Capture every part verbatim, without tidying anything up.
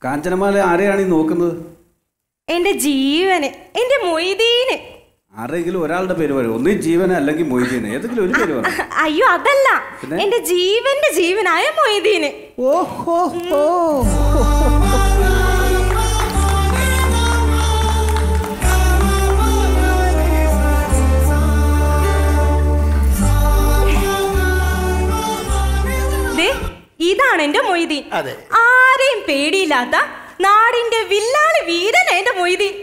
കാഞ്ചനമാല ആരെയാണ് ഈ നോക്കുന്നത്? എന്റെ ജീവന്, എന്റെ മൊയ്തീന്. ആരെങ്കിലും ഒരാളുടെ പേര് പറയും, ഒന്നീ ജീവന് അല്ലെങ്കിൽ മൊയ്തീന്, ഏതെങ്കിലും ഒരു പേര് പറയും. അയ്യോ അതല്ല, എന്റെ ജീവന്റെ ജീവനായ മൊയ്തീന്. ഓഹോ ഇതാണ് എന്റെ മൊയ്തീൻ. ആരെയും പേടിയില്ലാത്ത നാടിന്റെ വില്ലാളി വീരൻ എന്റെ മൊയ്തീൻ.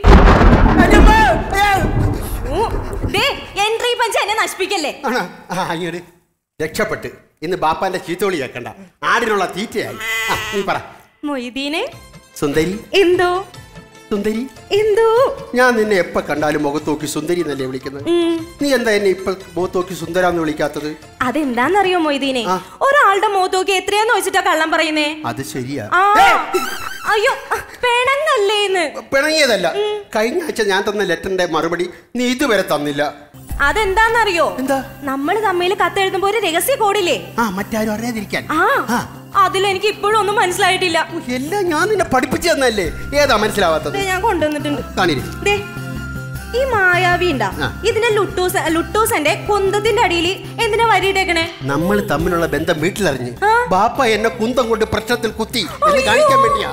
എൻട്രി പഞ്ച് എന്നെ നശിപ്പിക്കല്ലേ. രക്ഷപ്പെട്ട് ഇന്ന് ബാപ്പാന്റെ ചീത്തോളി കേൾക്കണ്ട, ആടിനുള്ള തീറ്റയായി. നീ പറ മൊയ്തീനെ. സുന്ദരി. എന്തോ സുന്ദരി എന്തോ? ഞാൻ നിന്നെ എപ്പോ കണ്ടാലും മുഖത്ത് നോക്കി സുന്ദരി എന്നല്ലേ വിളിക്കുന്നത്. നീ എന്താ എന്നെ ഇപ്പൊ മുഖത്ത് നോക്കി സുന്ദരാന്ന് വിളിക്കാത്തത്? അതെന്താന്നറിയോ മൊയ്തീനെ, ഒരാളുടെ മുഖത്ത് നോക്കി എത്രയാന്ന് വെച്ചിട്ടാ കള്ളം പറയുന്നേ? അത് ശരിയാ. അയ്യോ പിണങ്ങല്ലേന്ന്. പിണങ്ങിയതല്ല, കഴിഞ്ഞ ആഴ്ച ഞാൻ തന്ന ലെറ്ററിന്റെ മറുപടി നീ ഇതുവരെ തന്നില്ല. അതെന്താന്നറിയോ? നമ്മള് തമ്മിൽ കത്തെഴുതുമ്പോ ഒരു രഹസ്യ കോഡില്ലേ, മറ്റാരും അറിയാതിരിക്കാൻ. അതിലെനിക്ക് ഇപ്പോഴും ഒന്നും മനസ്സിലായിട്ടില്ല. എല്ലാം ഞാൻ നിന്നെ പഠിപ്പിച്ചു തന്നല്ലേ, ഏതാ മനസ്സിലാവാത്തത്? ഞാൻ കൊണ്ടുവന്നിട്ടുണ്ട്. ഈ മായാവി ഉണ്ടാ, ഇതിന്റെ ലുട്ടൂസ് ലുട്ടൂസന്റെ കുന്തത്തിന്റെ അടിയിൽ എന്തിനാ വരിയിട്ടേക്കണേ? നമ്മൾ തമ്മിലുള്ള ബന്ധം വീട്ടിലറിഞ്ഞ് ബാപ്പ എന്നെ കുന്തം കൊണ്ട് പ്രശ്നത്തിൽ കുത്തി എന്ന് കാണിക്കാൻ വേണ്ടിയാ.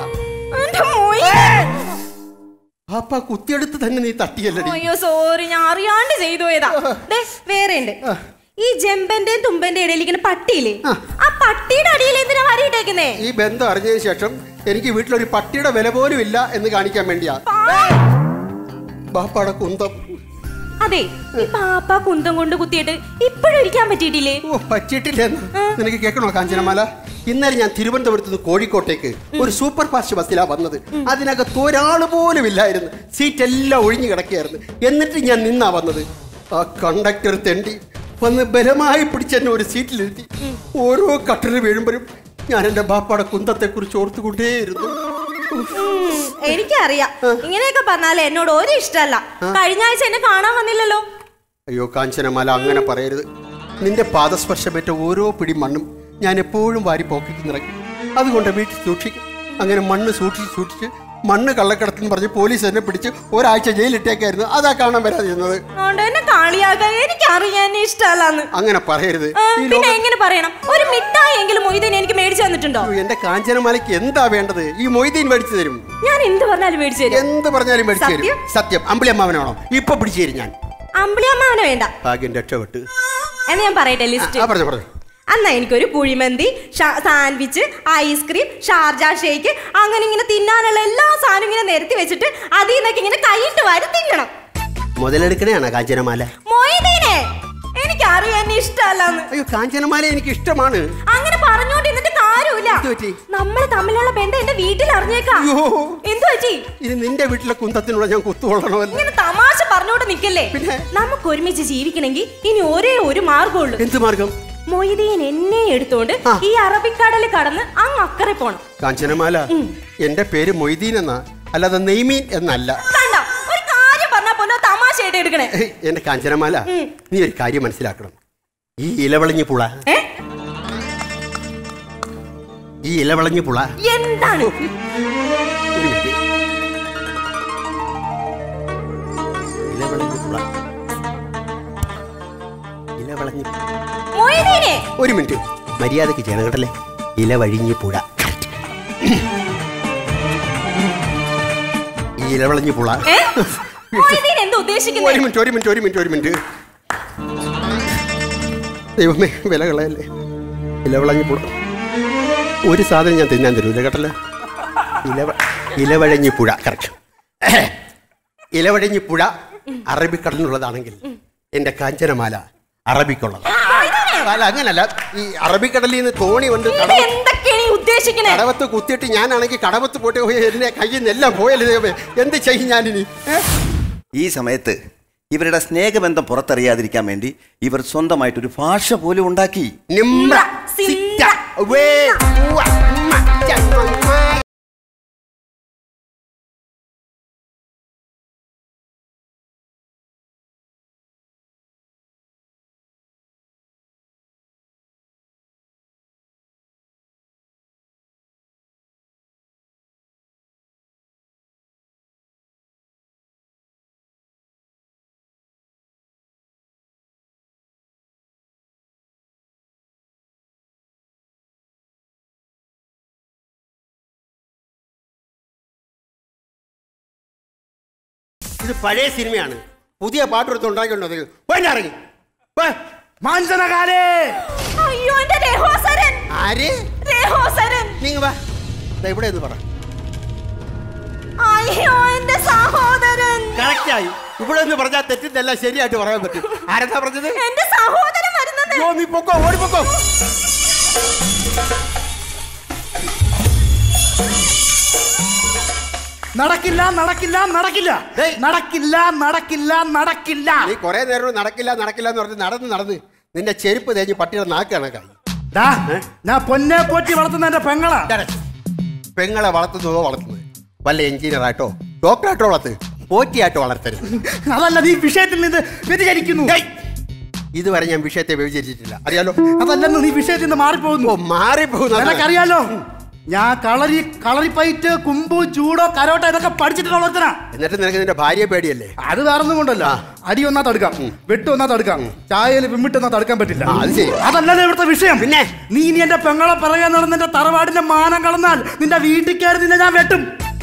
ബാപ്പ കുത്തിയെടുത്ത് തന്നെ നീ തട്ടിയല്ലേ? അയ്യോ സോറി, ഞാൻ അറിയാണ്ട് ചെയ്തു പോയതാ. വേറെ ഉണ്ട്, ഈ ജമ്പന്റെയും തുമ്പന്റെ ഇടയിൽ ഇങ്ങനെ പട്ടിയില്ലേ, ആ പട്ടിയുടെ അടിയിൽ എന്തിനാ വരിയിട്ടേക്കുന്നേ? ഈ ബന്ധം അറിഞ്ഞതിന് ശേഷം എനിക്ക് വീട്ടിലൊരു പട്ടിയുടെ വില പോലും ഇല്ല എന്ന് കാണിക്കാൻ വേണ്ടിയാ ബാപ്പാടെ കുന്തം. അതെ, ഈ പാപ്പ കുന്തം കൊണ്ട് കുത്തിയിട്ട് ഇപ്പോഴും ഇരിക്കാൻ പറ്റിയിട്ടില്ലേ? ഓ പറ്റിയിട്ടില്ലെന്ന് നിനക്ക് കേൾക്കണോ കാഞ്ചനമാല? ഇന്നലെ ഞാൻ തിരുവനന്തപുരത്ത് നിന്ന് കോഴിക്കോട്ടേക്ക് ഒരു സൂപ്പർ ഫാസ്റ്റ് ബസ്സിലാ വന്നത്. അതിനകത്ത് ഒരാൾ പോലും ഇല്ലായിരുന്നു, സീറ്റ് എല്ലാം ഒഴിഞ്ഞു കിടക്കുകയായിരുന്നു. എന്നിട്ട് ഞാൻ നിന്നാ വന്നത്. ആ കണ്ടക്ടർ തെണ്ടി വന്ന് ബലമായി പിടിച്ചെന്നെ ഒരു സീറ്റിലിരുത്തി. ഓരോ കട്ടറ് വീഴുമ്പോഴും ഞാൻ എന്റെ ബാപ്പാടെ കുന്തത്തെ കുറിച്ച് ഓർത്തുകൊണ്ടേയിരുന്നു. എനിക്കറിയാം, ഇങ്ങനെയൊക്കെ പറഞ്ഞാലേ എന്നോട് ഒരു ഇഷ്ടമല്ല. കഴിഞ്ഞ ആഴ്ച എന്നെ കാണാൻ വന്നില്ലല്ലോ. അയ്യോ കാഞ്ചനമാല, അങ്ങനെ പറയരുത്. നിന്റെ പാദസ്പർശമേറ്റ ഓരോ പിടി മണ്ണും ഞാൻ എപ്പോഴും വാരി പോക്കറ്റിൽ നിറയ്ക്കും. അതുകൊണ്ട് വീട്ടിൽ സൂക്ഷിക്കും. അങ്ങനെ മണ്ണ് സൂക്ഷിച്ച് സൂക്ഷിച്ച് മണ്ണ് കള്ളക്കടത്തെന്ന് പറഞ്ഞ് പോലീസ് എന്നെ പിടിച്ച് ഒരാഴ്ച ജയിലിട്ടേക്കായിരുന്നു. അതാ കാണാൻ വരാതിരുന്നത്. അങ്ങനെ പറയരുത്. എങ്ങനെ പറയണം? ഒരു മിഠായി എങ്കിലും മൊയ്തീൻ എനിക്ക് മേടിച്ചു തന്നിട്ടുണ്ടോ? എന്റെ കാഞ്ചനമാലയ്ക്ക് എന്താ വേണ്ടത്? ഈ മൊയ്തീൻ മേടിച്ചു തരും. ഞാൻ എന്ത് പറഞ്ഞാലും മേടിച്ചു തരും. എന്ത് പറഞ്ഞാലും മേടിച്ചു തരും. സത്യം. അമ്പിളിയമ്മാവനാണോ ഇപ്പൊ പിടിച്ചു തരും? ഞാൻ അമ്പിളിയമ്മാവനെ വേണ്ട. ഭാഗ്യം രക്ഷപ്പെട്ട്. എന്ന് ഞാൻ പറയട്ടെ ലിസ്റ്റ്. പറഞ്ഞു പറഞ്ഞു. അന്നാ എനിക്കൊരു kuzhimanthi, sandwich, ice cream, Sharjah shake, അങ്ങനെ ഇങ്ങനെ തിന്നാനുള്ള എല്ലാ സാധനവും ഇങ്ങനെ നിരത്തി വെച്ചിട്ട് അതിൽ നിന്നൊക്കെ ഇങ്ങനെ കൈയിട്ട് വാരി തിന്നണം. മുതലെടുക്കണേയാണോ കാഞ്ചനമാല? മൊയ്തീനെ, എനിക്ക് അറിയാൻ ഇഷ്ടമല്ലാന്ന്. അയ്യോ കാഞ്ചനമാല എനിക്ക് ഇഷ്ടമാണ്. അങ്ങനെ പറഞ്ഞോണ്ട് എന്നിട്ട് കാര്യമില്ല. നമ്മൾ തമ്മിലുള്ള ബന്ധം എന്റെ വീട്ടിൽ അറിഞ്ഞേക്കാം. എന്തു പറ്റി? ഇനി നിന്റെ വീട്ടിലെ കുന്തത്തിനുള്ള ഞാൻ കുത്തുകൊള്ളണമല്ലോ. ഇങ്ങനെ തമാശ പറഞ്ഞോണ്ട് നിക്കല്ലേ. നമുക്ക് ഒരുമിച്ച് ജീവിക്കണമെങ്കിൽ ഇനി ഒരേ ഒരു മാർഗമുള്ളൂ. എന്ത് മാർഗം? മൊയ്തീൻ എന്നെ എടുത്തോണ്ട് ഈ അറബിക്കടല് കടന്ന് അങ്ങ് അക്കരെ പോണം. കാഞ്ചനമാല, എന്റെ പേര് മൊയ്തീൻ എന്നാ, അല്ലാതെ നെയ്മീൻ എന്നല്ല. ഒരു കാര്യം പറഞ്ഞാ പോലെ തമാശയായിട്ട് എടുക്കണേ. എന്റെ കാഞ്ചനമാല, നീ ഒരു കാര്യം മനസ്സിലാക്കണം. ഈ ഇലവളഞ്ഞു പുള, ഈ ഇലവളഞ്ഞു പുള എന്താണ്? ഇലവളഞ്ഞു പുള, ഇലവളഞ്ഞു. ഒരു മിനിറ്റ്, മര്യാദക്ക് ചെയ്യണം കേട്ടല്ലേ. ഇലവഴിഞ്ഞു പുഴ. ഈ ഇലവളഞ്ഞു പുള. ഒരു മിനിറ്റ് ഒരു മിനിറ്റ് ഒരു മിനിറ്റ് ഒരു മിനിറ്റ് ദൈവമേ, വില കളയല്ലേ. ഇലവളഞ്ഞു പുള ഒരു സാധനം ഞാൻ തിന്നാൻ തരൂല കേട്ടല്ലേ. ഇലവ ഇലവഴഞ്ഞു പുഴ കറക്റ്റ്. ഇലവഴഞ്ഞു പുഴ അറബിക്കടലിനുള്ളതാണെങ്കിൽ എന്റെ കാഞ്ചനമാല അറബിക്കുള്ളത്. അല്ല അങ്ങനല്ല, ഈ അറബിക്കടലിൽ നിന്ന് തോണി കൊണ്ട് കടവത്ത് കുത്തിയിട്ട് ഞാനാണെങ്കിൽ കടവത്ത് പോയിട്ട് പോയി എന്നെ കയ്യിൽ നിന്നെല്ലാം പോയല്ലേ. എന്ത് ചെയ്യും ഞാനിനി? ഈ സമയത്ത് ഇവരുടെ സ്നേഹബന്ധം പുറത്തറിയാതിരിക്കാൻ വേണ്ടി ഇവർ സ്വന്തമായിട്ടൊരു ഭാഷ പോലും ഉണ്ടാക്കി. ഇത് പഴയ സിനിമയാണ്. പുതിയ പാട്ടെടുത്ത് ഉണ്ടാക്കിക്കൊണ്ടോ ഇറങ്ങി മാഞ്ചനകാലേ. അയ്യോ എന്റെ രഹോസരൻ. ആര്? രഹോസരൻ. നീങ്ങ വാ, ഇവിടെ എന്ന് പറ. അയ്യോ എന്റെ സഹോദരൻ. കറക്റ്റായി. ഇവിടെ എന്ന് പറഞ്ഞാൽ തെറ്റിದ್ದല്ല, ശരിയായിട്ട് പറയാൻ പറ്റും. ആരെന്താ പറഞ്ഞത്? എന്റെ സഹോദരൻ വരുന്നത്. നീ പൊക്കോ, ഓടി പൊക്കോ. നടക്കില്ല നടക്കില്ല നടക്കില്ല നടക്കില്ല നടക്കില്ല നടക്കില്ല. നീ കൊറേ നേരം നടക്കില്ല നടക്കില്ല എന്ന് പറഞ്ഞ് നടന്ന് നടന്ന് നിന്റെ ചെരുപ്പ് തേഞ്ഞ് പട്ടിയുടെ നാക്ക് കണക്കായി. ഞാൻ പൊന്നെ പോറ്റി വളർത്തുന്ന എന്റെ പെങ്ങളാ. പെങ്ങളെ വളർത്തുന്നതോ വളർത്തുന്നത് വല്ല എഞ്ചിനീയർ ആയിട്ടോ ഡോക്ടറായിട്ടോ വളർത്ത്, പോറ്റിയായിട്ടോ വളർത്തരുത്. അതല്ല, നീ വിഷയത്തിൽ നിന്ന് വ്യതിചരിക്കുന്നു. ഇതുവരെ ഞാൻ വിഷയത്തെ വ്യതിചരിച്ചിട്ടില്ല, അറിയാലോ. അതല്ലെന്ന് നീ വിഷയത്തിൽ നിന്ന് മാറിപ്പോകുന്നു. മാറിപ്പോകുന്നു എനിക്കറിയാലോ. ഞാൻ കളരി കളറിപ്പയറ്റ് കുമ്പു ചൂടോ കരോട്ട ഇതൊക്കെ പഠിച്ചിട്ട് വളർത്തണ. എന്നിട്ട് നിനക്ക് നിന്റെ ഭാര്യയെ പേടിയല്ലേ? അത് വേറൊന്നും കൊണ്ടല്ല. അടി ഒന്നാ തടുക്കാം, വെട്ട് ഒന്നാ തടുക്കാം, ചായയിൽ വിമ്മിട്ടൊന്നാ തടുക്കാൻ പറ്റില്ല. അതല്ലല്ലോ ഇവിടുത്തെ വിഷയം. പിന്നെ നീ ഇനി എന്റെ പെങ്ങളെ പറയാൻ നടന്ന് നിന്റെ തറവാടിന്റെ മാനം കളന്നാൽ നിന്റെ വീട്ടിൽ കയറി നിന്നെ ഞാൻ വെട്ടും.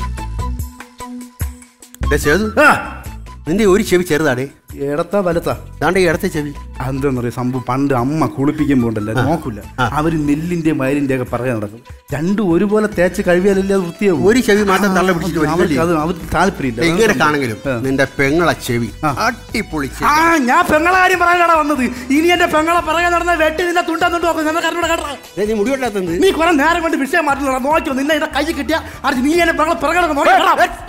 നിന്റെ ഒരു ചെവി ചെറുതാടേ. ഇടത്താ വലത്താ? ദാണ്ടെ ഇടത്തെ ചെവി. എന്താന്ന് പറയാ സംഭവം, പണ്ട് അമ്മ കുളിപ്പിക്കുമ്പോ ഉണ്ടല്ലോ നോക്കൂല, അവര് നെല്ലിന്റെ മയിലിന്റെ ഒക്കെ പറയാൻ നടക്കും. രണ്ടും ഒരുപോലെ തേച്ച് കഴിവിയാലല്ലേ അത് വൃത്തിയാവും. ഒരു ചെവി മാത്രം തള്ള പിടിച്ചിട്ട് അത് അവർക്ക് താല്പര്യമില്ല. ഇങ്ങനെ കാണെങ്കിലും നിന്റെ പെങ്ങളെ ചെവി അടിപൊളി. ആ ഞാൻ പെങ്ങളെ കാര്യം പറയാനാണ് വന്നത്. ഇനി എന്റെ പെങ്ങളെ പറയാൻ നടന്ന വെട്ടി നിന്നെ തുണ്ടാന്നുണ്ട് നോക്കും. നീ മുടി വെട്ടാത്തത് നീ കുറെ നേരം കൊണ്ട് വിഷയം മാറ്റുന്ന നോക്കിയോ. നിന്നെ കൈ കിട്ടിയ നീ എന്നെ പെങ്ങളെ പിറകെ നോക്കി